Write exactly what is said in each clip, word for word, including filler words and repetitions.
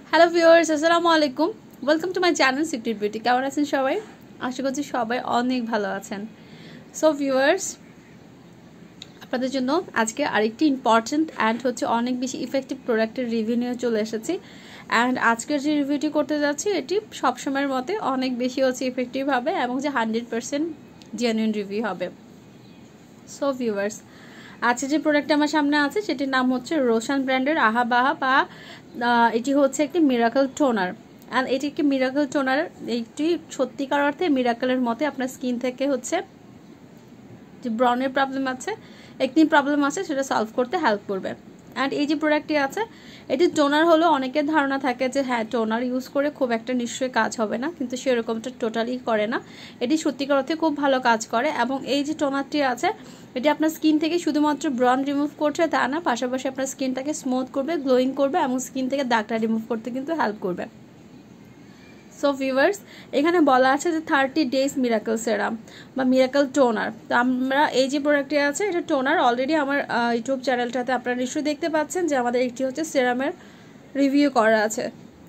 Hello viewers, আসসালামু আলাইকুম। Welcome to my channel secret beauty. কেমন আছেন সবাই? আশা করছি সবাই অনেক ভালো আছেন। সো ভিউয়ার্স, আপনাদের জন্য আজকে আরেকটি ইম্পর্ট্যান্ট অ্যান্ড হচ্ছে অনেক বেশি ইফেক্টিভ প্রোডাক্টের রিভিউ নিয়ে চলে এসেছি। অ্যান্ড আজকের যে রিভিউটি করতে যাচ্ছি এটি সবসময়ের মতে অনেক বেশি হচ্ছে ইফেক্টিভ হবে এবং যে হান্ড্রেড পারসেন্ট জেনুইন রিভিউ হবে। সো ভিউয়ার্স, আজকে যে প্রোডাক্টটা আমার সামনে আছে সেটির নাম হচ্ছে রোশান ব্র্যান্ডের আহা বাহা বা এটি হচ্ছে একটি মিরাকল টোনার। অ্যান্ড এটি একটি মিরাকল টোনার, এইটি সত্যিকার অর্থে মিরাকলের মতে আপনার স্কিন থেকে হচ্ছে যে ব্রনের প্রবলেম আছে, একটি প্রবলেম আছে, সেটা সলভ করতে হেল্প করবে। অ্যান্ড এই যে প্রোডাক্টটি আছে এটি টোনার হলো অনেকের ধারণা থাকে যে হ্যাঁ টোনার ইউজ করে খুব একটা নিশ্চয়ই কাজ হবে না, কিন্তু সেরকমটা টোটালি করে না। এটি সত্যিকার অর্থে খুব ভালো কাজ করে এবং এই যে টোনারটি আছে এটি আপনার স্কিন থেকে শুধুমাত্র ব্রন রিমুভ করছে তা না, পাশাপাশি আপনার স্কিনটাকে স্মুথ করবে, গ্লোয়িং করবে এবং স্কিন থেকে দাগটা রিমুভ করতে কিন্তু হেল্প করবে। সো ভিউয়ার্স, এখানে বলা আছে যে থার্টি ডেজ মিরাকল সেরাম বা মিরাকল টোনার। তো আমরা এই যে প্রোডাক্টটি আছে এটা টোনার, অলরেডি আমার ইউটিউব চ্যানেলটাতে আপনারা নিশ্চয়ই দেখতে পাচ্ছেন যে আমাদের একটি হচ্ছে সেরামের রিভিউ করা আছে।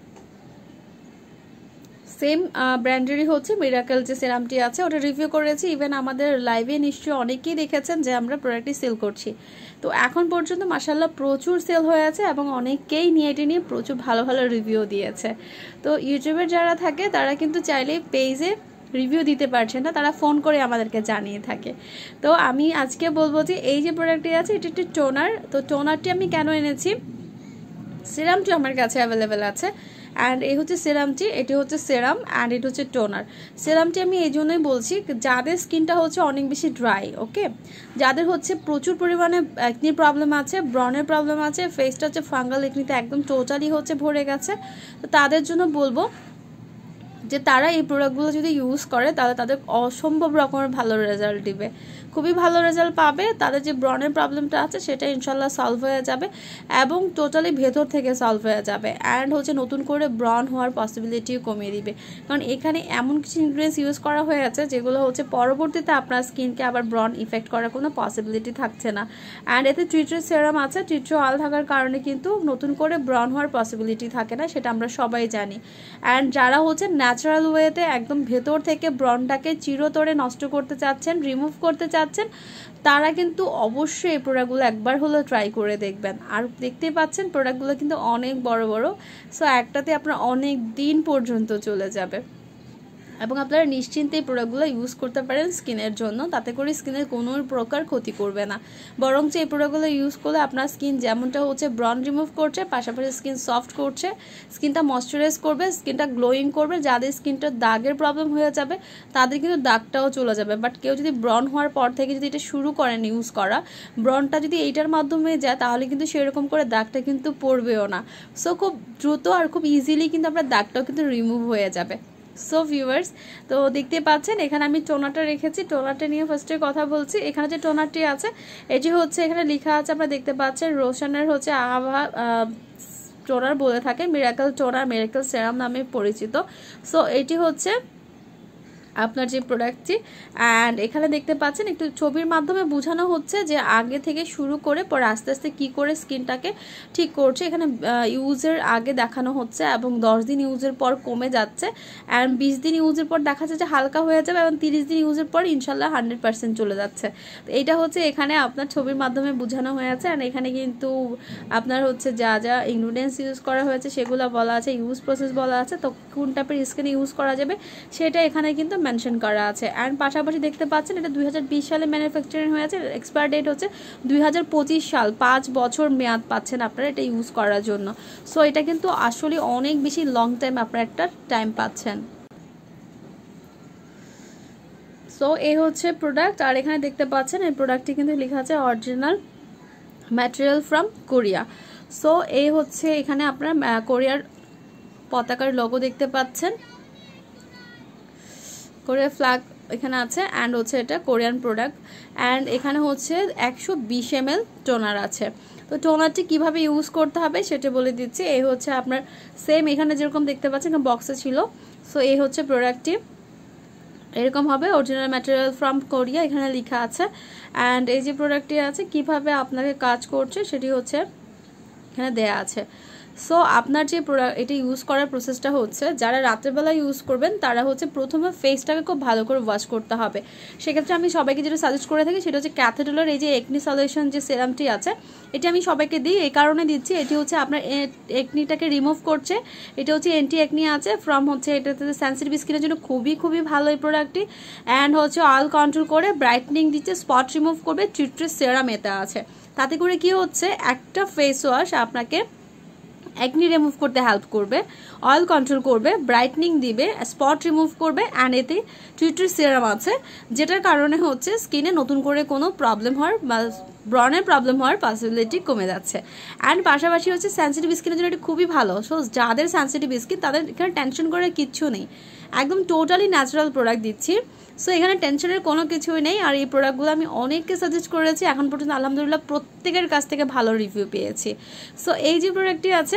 সেম ব্র্যান্ডেরই হচ্ছে মিরাকল যে সেরামটি আছে ওটা রিভিউ করেছি। ইভেন আমাদের লাইভে নিশ্চয়ই অনেকেই দেখেছেন যে আমরা প্রোডাক্টটি সেল করছি। তো এখন পর্যন্ত মাশাআল্লাহ প্রচুর সেল হয়ে আছে এবং অনেকেই নিয়ে এটি নিয়ে প্রচুর ভালো ভালো রিভিউ দিয়েছে। তো ইউটিউবের যারা থাকে তারা কিন্তু চাইলেই পেজে রিভিউ দিতে পারছে না, তারা ফোন করে আমাদেরকে জানিয়ে থাকে। তো আমি আজকে বলবো যে এই যে প্রোডাক্টটি আছে এটি একটি টোনার। তো টোনারটি আমি কেন এনেছি, সিরামটি আমার কাছে অ্যাভেলেবেল আছে। অ্যান্ড এই হচ্ছে সিরামটি, এটি হচ্ছে সিরাম অ্যান্ড এটি হচ্ছে টোনার। সিরামটি আমি এই জন্যই বলছি যাদের স্কিনটা হচ্ছে অনেক বেশি ড্রাই, ওকে, যাদের হচ্ছে প্রচুর পরিমাণে একনির প্রবলেম আছে, ব্রনের প্রবলেম আছে, ফেসটা হচ্ছে ফাঙ্গাল একনিতে একদম টোটালি হচ্ছে ভরে গেছে, তো তাদের জন্য বলবো যে তারা এই প্রোডাক্টগুলো যদি ইউজ করে তাহলে তাদের অসম্ভব রকমের ভালো রেজাল্ট দিবে, খুবই ভালো রেজাল্ট পাবে। তাদের যে ব্রনের প্রবলেমটা আছে সেটা ইনশাল্লাহ সলভ হয়ে যাবে এবং টোটালি ভেতর থেকে সলভ হয়ে যাবে। অ্যান্ড হচ্ছে নতুন করে ব্রন হওয়ার পসিবিলিটিও কমিয়ে দিবে, কারণ এখানে এমন কিছু ইনগ্রিডিয়েন্টস ইউজ করা হয়েছে যেগুলো হচ্ছে পরবর্তীতে আপনার স্কিনকে আবার ব্রন ইফেক্ট করার কোনো পসিবিলিটি থাকছে না। অ্যান্ড এতে ট্রিট্রো সেরাম আছে, ট্রিট্রো অয়েল থাকার কারণে কিন্তু নতুন করে ব্রন হওয়ার পসিবিলিটি থাকে না, সেটা আমরা সবাই জানি। অ্যান্ড যারা হচ্ছে ন্যাচারাল ওয়েতে একদম ভেতর থেকে ব্রনটাকে চিরতরে নষ্ট করতে চাচ্ছেন, রিমুভ করতে চাচ্ছেন, তারা কিন্তু অবশ্যই এই প্রোডাক্টগুলো একবার হলো ট্রাই করে দেখবেন। আর দেখতেই পাচ্ছেন প্রোডাক্টগুলো কিন্তু অনেক বড় বড়, সো একটাতে আপনার অনেক দিন পর্যন্ত চলে যাবে এবং আপনারা নিশ্চিন্তে এই প্রোডাক্টগুলো ইউজ করতে পারেন স্কিনের জন্য, তাতে করে স্কিনের কোনো প্রকার ক্ষতি করবে না। বরঞ্চ এই প্রোডাক্টগুলো ইউজ করলে আপনার স্কিন যেমনটা হচ্ছে ব্রন রিমুভ করছে, পাশাপাশি স্কিন সফট করছে, স্কিনটা ময়শ্চারাইজ করবে, স্কিনটা গ্লোয়িং করবে। যাদের স্কিনটা দাগের প্রবলেম হয়ে যাবে তাদের কিন্তু দাগটাও চলে যাবে। বাট কেউ যদি ব্রন হওয়ার পর থেকে যদি এটা শুরু করেন ইউজ করা, ব্রনটা যদি এইটার মাধ্যমে যায় তাহলে কিন্তু সেরকম করে দাগটা কিন্তু পড়বেও না। সো খুব দ্রুত আর খুব ইজিলি কিন্তু আপনার দাগটাও কিন্তু রিমুভ হয়ে যাবে। সো ভিউয়ার্স, তো দেখতে পাচ্ছেন এখানে আমি টোনারটা রেখেছি, টোনারটা নিয়ে ফার্স্টে কথা বলছি। এখানে যে টোনারটি আছে এটি হচ্ছে এখানে লেখা আছে, আপনারা দেখতে পাচ্ছেন রোশানের হচ্ছে আভা টোনার বলে থাকে, মিরাকল টোনার, মিরাকল সেরাম নামে পরিচিত। সো এটি হচ্ছে আপনার যে প্রোডাক্টটি। অ্যান্ড এখানে দেখতে পাচ্ছেন একটু ছবির মাধ্যমে বোঝানো হচ্ছে যে আগে থেকে শুরু করে পরে আস্তে আস্তে কি করে স্কিনটাকে ঠিক করছে। এখানে ইউজের আগে দেখানো হচ্ছে এবং দশ দিন ইউজের পর কমে যাচ্ছে, অ্যান্ড বিশ দিন ইউজের পর দেখা যাচ্ছে যে হালকা হয়ে যাবে এবং তিরিশ দিন ইউজের পর ইনশাল্লাহ হান্ড্রেড পার্সেন্ট চলে যাচ্ছে। তো এইটা হচ্ছে এখানে আপনার ছবির মাধ্যমে বোঝানো হয়েছে। অ্যান্ড এখানে কিন্তু আপনার হচ্ছে যা যা ইনগ্রিডিয়েন্টস ইউজ করা হয়েছে সেগুলো বলা আছে, ইউজ প্রসেস বলা আছে, তো কোন টাইপের স্কিনে ইউজ করা যাবে সেটা এখানে কিন্তু মেনশন করা আছে। অ্যান্ড পাশাপাশি দেখতে পাচ্ছেন এটা দুই হাজার বিশ সালে ম্যানুফ্যাকচারিং হয়েছে, এক্সপায়ার ডেট হচ্ছে দুই হাজার পঁচিশ সাল, পাঁচ বছর মেয়াদ পাচ্ছেন আপনারা এটা ইউজ করার জন্য। সো এটা কিন্তু আসলে অনেক বেশি লং টাইম আপনারা একটা টাইম পাচ্ছেন। সো এই হচ্ছে প্রোডাক্ট। আর এখানে দেখতে পাচ্ছেন এই প্রোডাক্টটি কিন্তু লেখা আছে original material from Korea. So এই হচ্ছে এখানে আপনারা কোরিয়ার পতাকার লোগো দেখতে পাচ্ছেন, কোরিয়ার ফ্ল্যাগ এখানে আছে। অ্যান্ড হচ্ছে এটা কোরিয়ান প্রোডাক্ট। অ্যান্ড এখানে হচ্ছে একশো বিশ এম এল টোনার আছে। তো টোনারটি কীভাবে ইউজ করতে হবে সেটা বলে দিচ্ছি। এই হচ্ছে আপনার সেম এখানে যেরকম দেখতে পাচ্ছেন বক্সে ছিল। সো এই হচ্ছে প্রোডাক্টটি, এরকম হবে, অরিজিনাল ম্যাটেরিয়াল ফ্রম কোরিয়া এখানে লেখা আছে। অ্যান্ড এই যে প্রোডাক্টটি আছে কিভাবে আপনাকে কাজ করছে সেটি হচ্ছে এখানে দেয়া আছে। সো আপনার যে প্রোডাক্ট এটা ইউজ করার প্রসেসটা হচ্ছে, যারা রাত্রেবেলা ইউজ করবেন তারা হচ্ছে প্রথমে ফেসটাকে খুব ভালো করে ওয়াশ করতে হবে। সেক্ষেত্রে আমি সবাইকে যেটা সাজেস্ট করে থাকি সেটা হচ্ছে ক্যাথেড্রালের এই যে একনি সলিউশন যে সেরামটি আছে, এটি আমি সবাইকে দিই এই কারণে দিচ্ছি, এটি হচ্ছে আপনার একনিটাকে রিমুভ করছে। এটা হচ্ছে এন্টি একনি আছে ফ্রম হচ্ছে এটাতে সেন্সিটিভ স্কিনের জন্য খুবই খুবই ভালো এই প্রোডাক্টটি। অ্যান্ড হচ্ছে অয়েল কন্ট্রোল করে, ব্রাইটনিং দিচ্ছে, স্পট রিমুভ করবে, ট্রিট্রিস সেরাম এতে আছে। তাতে করে কি হচ্ছে, একটা ফেস ওয়াশ আপনাকে একনি রিমুভ করতে হেল্প করবে, অয়েল কন্ট্রোল করবে, ব্রাইটনিং দিবে, স্পট রিমুভ করবে, অ্যান্ড এতে ট্রিট্রিস সেরাম আছে, যেটার কারণে হচ্ছে স্কিনে নতুন করে কোনো প্রবলেম হওয়ার বা ব্রনের প্রবলেম হওয়ার পসিবিলিটি কমে যাচ্ছে। অ্যান্ড পাশাপাশি হচ্ছে সেন্সিটিভ স্কিনের জন্য এটা খুবই ভালো। সো যাদের সেন্সিটিভ স্কিন তাদের এখানে টেনশন করার কিচ্ছু নেই, একদম টোটালি ন্যাচারাল প্রোডাক্ট দিচ্ছি। সো এখানে টেনশনের কোনো কিছুই নেই। আর এই প্রোডাক্টগুলো আমি অনেককে সাজেস্ট করেছি, এখন পর্যন্ত আলহামদুলিল্লাহ প্রত্যেকের কাছ থেকে ভালো রিভিউ পেয়েছি। সো এই যে প্রোডাক্টটি আছে,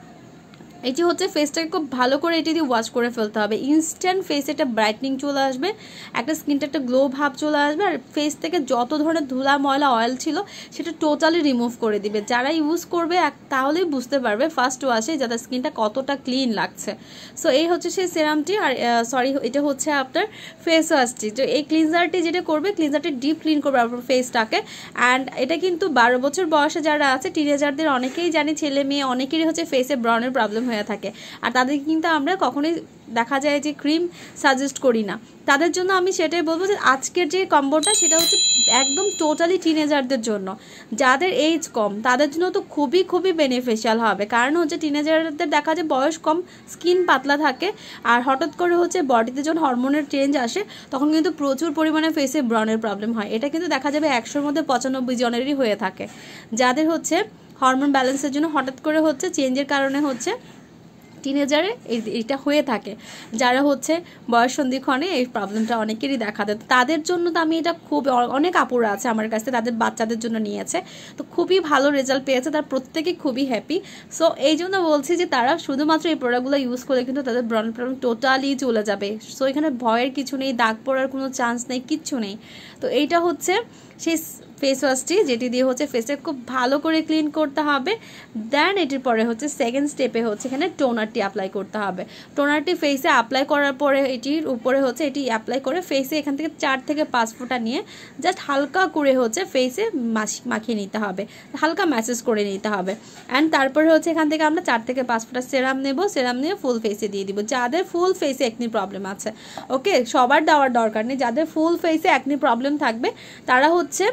এটি হচ্ছে ফেসটাকে খুব ভালো করে এটি দিয়ে ওয়াশ করে ফেলতে হবে। ইনস্ট্যান্ট ফেসে একটা ব্রাইটনিং চলে আসবে, একটা স্কিনটা একটা গ্লো ভাব চলে আসবে, আর ফেস থেকে যত ধরনের ধুলা ময়লা অয়েল ছিল সেটা টোটালি রিমুভ করে দিবে। যারা ইউজ করবে তাহলেই বুঝতে পারবে ফার্স্ট ওয়াশে যাদের স্কিনটা কতটা ক্লিন লাগছে। সো এই হচ্ছে সেই সেরামটি, আর সরি এটা হচ্ছে আপনার ফেস ওয়াশটি। তো এই ক্লিনজারটি যেটা করবে, ক্লিনজারটি ডিপ ক্লিন করবে আপনার ফেসটাকে। অ্যান্ড এটা কিন্তু বারো বছর বয়সে যারা আছে, টিনেজারদের অনেকেই জানি, ছেলে মেয়ে অনেকেরই হচ্ছে ফেসে ব্রনের প্রবলেম হয়ে থাকে, আর তাদেরকে কিন্তু আমরা কখনোই দেখা যায় যে ক্রিম সাজেস্ট করি না। তাদের জন্য আমি সেটাই বলবো যে আজকের যে কম্বোটা সেটা হচ্ছে একদম টোটালি টিনেজারদের জন্য, যাদের এজ কম তাদের জন্য তো খুবই খুবই বেনিফিশিয়াল হবে। কারণ হচ্ছে টিনেজারদের দেখা যায় বয়স কম, স্কিন পাতলা থাকে, আর হঠাৎ করে হচ্ছে বডিতে যখন হরমোনের চেঞ্জ আসে তখন কিন্তু প্রচুর পরিমাণে ফেসে ব্রনের প্রবলেম হয়। এটা কিন্তু দেখা যাবে একশোর মধ্যে পঁচানব্বই জনেরই হয়ে থাকে, যাদের হচ্ছে হরমোন ব্যালেন্সের জন্য হঠাৎ করে হচ্ছে চেঞ্জের কারণে হচ্ছে টিনেজারে এটা হয়ে থাকে। যারা হচ্ছে বয়স সন্ধিক্ষণে এই প্রবলেমটা অনেকেরই দেখা দেয়, তাদের জন্য তো আমি এটা খুব, অনেক আপুরা আছে আমার কাছে তাদের বাচ্চাদের জন্য নিয়েছে, তো খুবই ভালো রেজাল্ট পেয়েছে, তার প্রত্যেকে খুবই হ্যাপি। সো এই জন্য বলছি যে তারা শুধুমাত্র এই প্রোডাক্টগুলো ইউজ করলে কিন্তু তাদের ব্রন প্রবলেম টোটালি চলে যাবে। সো এখানে ভয়ের কিছু নেই, দাগ পড়ার কোনো চান্স নেই, কিচ্ছু নেই। তো এইটা হচ্ছে সেই ফেস ওয়াশটি যেটি দিয়ে হচ্ছে ফেসে খুব ভালো করে ক্লিন করতে হবে। দেন এটির পরে হচ্ছে সেকেন্ড স্টেপে হচ্ছে এখানে টোনারটি অ্যাপ্লাই করতে হবে। টোনারটি ফেসে অ্যাপ্লাই করার পরে এটির উপরে হচ্ছে এটি অ্যাপ্লাই করে ফেসে এখান থেকে চার থেকে পাঁচ ফোঁটা নিয়ে জাস্ট হালকা করে হচ্ছে ফেসে মাখিয়ে নিতে হবে, হালকা ম্যাসেজ করে নিতে হবে। অ্যান্ড তারপরে হচ্ছে এখান থেকে আমরা চার থেকে পাঁচ ফোঁটা সেরাম নেব, সেরাম নিয়ে ফুল ফেসে দিয়ে দিব। যাদের ফুল ফেসে একনি প্রবলেম আছে, ওকে, সবার দেওয়ার দরকার নেই, যাদের ফুল ফেসে একনি প্রবলেম থাকবে তারা হচ্ছে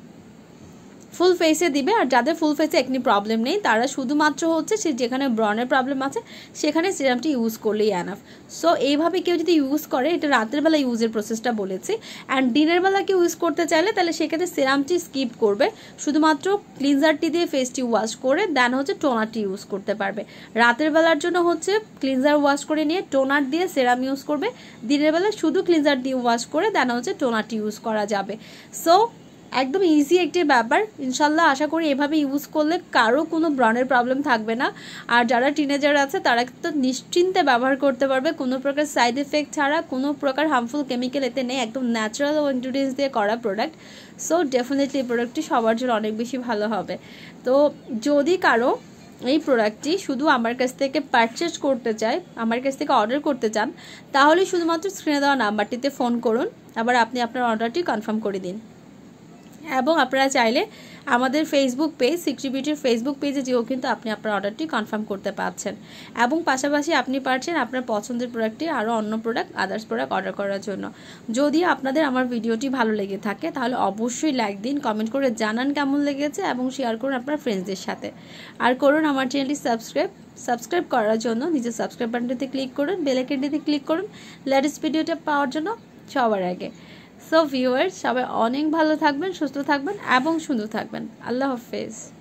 ফুল ফেসে দিবে, আর যাদের ফুল ফেসে একনি প্রবলেম নেই তারা শুধুমাত্র হচ্ছে সে যেখানে ব্রনের প্রবলেম আছে সেখানে সিরামটি ইউজ করলেই এনাফ। সো এইভাবে কেউ যদি ইউজ করে, এটা রাতের বেলা ইউজের প্রসেসটা বলেছি। অ্যান্ড দিনের বেলা কেউ ইউজ করতে চাইলে তাহলে সেক্ষেত্রে সিরামটি স্কিপ করবে, শুধুমাত্র ক্লিনজারটি দিয়ে ফেসটি ওয়াশ করে দেন হচ্ছে টোনারটি ইউজ করতে পারবে। রাতের বেলার জন্য হচ্ছে ক্লিনজার ওয়াশ করে নিয়ে টোনার দিয়ে সেরাম ইউজ করবে, দিনের বেলা শুধু ক্লিনজার দিয়ে ওয়াশ করে দেন হচ্ছে টোনারটি ইউজ করা যাবে। সো একদম ইজি একটি ব্যাপার, ইনশাল্লাহ আশা করি এভাবে ইউজ করলে কারো কোনো ব্রনের প্রবলেম থাকবে না। আর যারা টিনেজার আছে তারা তো নিশ্চিন্তে ব্যবহার করতে পারবে, কোনো প্রকার সাইড এফেক্ট ছাড়া, কোনো প্রকার হার্মফুল কেমিক্যাল এতে নেই, একদম ন্যাচারাল ইনগ্রিডিয়েন্টস দিয়ে করা প্রোডাক্ট। সো ডেফিনেটলি এই প্রোডাক্টটি সবার জন্য অনেক বেশি ভালো হবে। তো যদি কারো এই প্রোডাক্টটি শুধু আমার কাছ থেকে পারচেজ করতে চায়, আমার কাছ থেকে অর্ডার করতে চান, তাহলে শুধুমাত্র স্ক্রিনে দেওয়া নাম্বারটিতে ফোন করুন, আবার আপনি আপনার অর্ডারটি কনফার্ম করে দিন। এবং আপনারা চাইলে আমাদের ফেসবুক পেজ সিক্সটি বিউটির ফেসবুক পেজে যেও কিন্তু আপনি আপনার অর্ডারটি কনফার্ম করতে পারছেন, এবং পাশাপাশি আপনি পারছেন আপনার পছন্দের প্রোডাক্টটি আরও অন্য প্রোডাক্ট আদার্স প্রোডাক্ট অর্ডার করার জন্য। যদি আপনাদের আমার ভিডিওটি ভালো লেগে থাকে তাহলে অবশ্যই লাইক দিন, কমেন্ট করে জানান কেমন লেগেছে, এবং শেয়ার করুন আপনার ফ্রেন্ডসদের সাথে। আর করুন আমার চ্যানেলটি সাবস্ক্রাইব। সাবস্ক্রাইব করার জন্য নিজের সাবস্ক্রাইব বাটনটিতে ক্লিক করুন, বেল আইকনটিতে ক্লিক করুন লেটেস্ট ভিডিওটা পাওয়ার জন্য সবার আগে। সো ভিউয়ার্স, সবাই অনেক ভালো থাকবেন, সুস্থ থাকবেন এবং সুন্দর থাকবেন। আল্লাহ হাফেজ।